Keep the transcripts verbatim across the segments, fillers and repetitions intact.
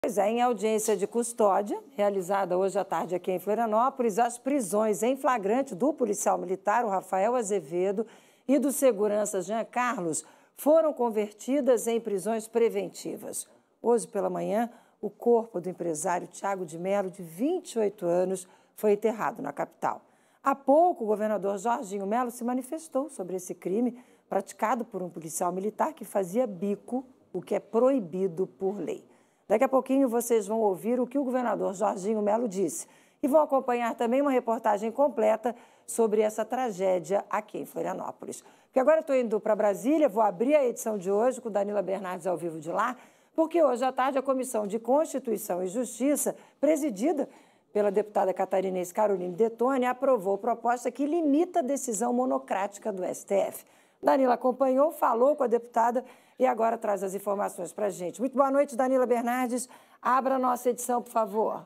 Pois é, em audiência de custódia, realizada hoje à tarde aqui em Florianópolis, as prisões em flagrante do policial militar, o Rafael Azevedo, e do segurança Jean Carlos foram convertidas em prisões preventivas. Hoje pela manhã, o corpo do empresário Tiago de Mello, de vinte e oito anos, foi enterrado na capital. Há pouco, o governador Jorginho Mello se manifestou sobre esse crime praticado por um policial militar que fazia bico, o que é proibido por lei. Daqui a pouquinho vocês vão ouvir o que o governador Jorginho Mello disse e vão acompanhar também uma reportagem completa sobre essa tragédia aqui em Florianópolis. Porque agora eu estou indo para Brasília, vou abrir a edição de hoje com Danila Bernardes ao vivo de lá, porque hoje à tarde a Comissão de Constituição e Justiça, presidida pela deputada catarinense Caroline Detoni, aprovou proposta que limita a decisão monocrática do S T F. Danila acompanhou, falou com a deputada e agora traz as informações para a gente. Muito boa noite, Danila Bernardes. Abra a nossa edição, por favor.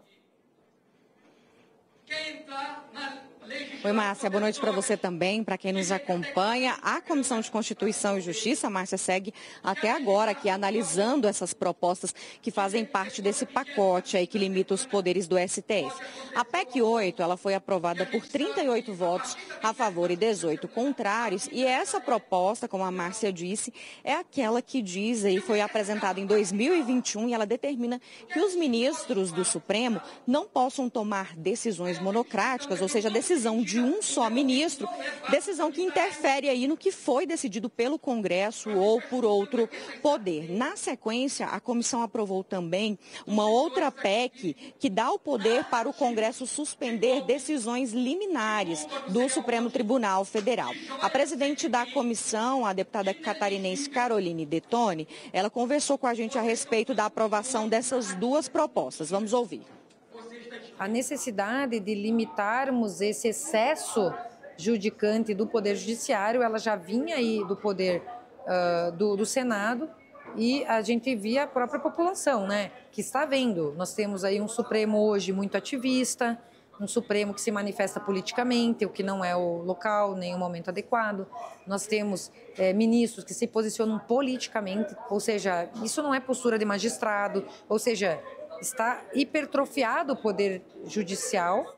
Quem está na Oi, Márcia, boa noite para você também, para quem nos acompanha. A Comissão de Constituição e Justiça, Márcia, segue até agora aqui analisando essas propostas que fazem parte desse pacote aí que limita os poderes do S T F. A P E C oito, ela foi aprovada por trinta e oito votos a favor e dezoito contrários, e essa proposta, como a Márcia disse, é aquela que diz e foi apresentada em dois mil e vinte e um e ela determina que os ministros do Supremo não possam tomar decisões monocráticas, ou seja, decisões de um só ministro, decisão que interfere aí no que foi decidido pelo Congresso ou por outro poder. Na sequência, a comissão aprovou também uma outra P E C que dá o poder para o Congresso suspender decisões liminares do Supremo Tribunal Federal. A presidente da comissão, a deputada catarinense Caroline Detoni, ela conversou com a gente a respeito da aprovação dessas duas propostas. Vamos ouvir. A necessidade de limitarmos esse excesso judicante do Poder Judiciário, ela já vinha aí do Poder uh, do, do Senado e a gente via a própria população, né, que está vendo. Nós temos aí um Supremo hoje muito ativista, um Supremo que se manifesta politicamente, o que não é o local nem o momento adequado. Nós temos é, ministros que se posicionam politicamente, ou seja, isso não é postura de magistrado, ou seja, está hipertrofiado o poder judicial.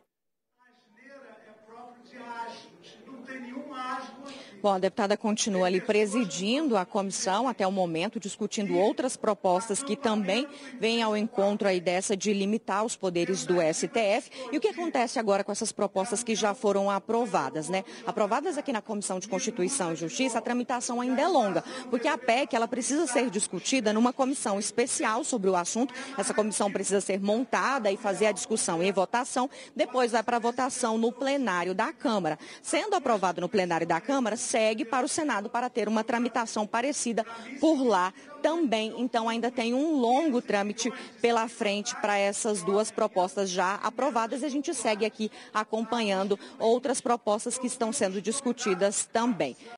Bom, a deputada continua ali presidindo a comissão até o momento, discutindo outras propostas que também vêm ao encontro aí dessa de limitar os poderes do S T F. E o que acontece agora com essas propostas que já foram aprovadas, né? Aprovadas aqui na Comissão de Constituição e Justiça, a tramitação ainda é longa, porque a P E C ela precisa ser discutida numa comissão especial sobre o assunto. Essa comissão precisa ser montada e fazer a discussão e votação. Depois vai para a votação no plenário da Câmara. Sendo aprovado no plenário da Câmara, segue para o Senado para ter uma tramitação parecida por lá também. Então, ainda tem um longo trâmite pela frente para essas duas propostas já aprovadas e a gente segue aqui acompanhando outras propostas que estão sendo discutidas também.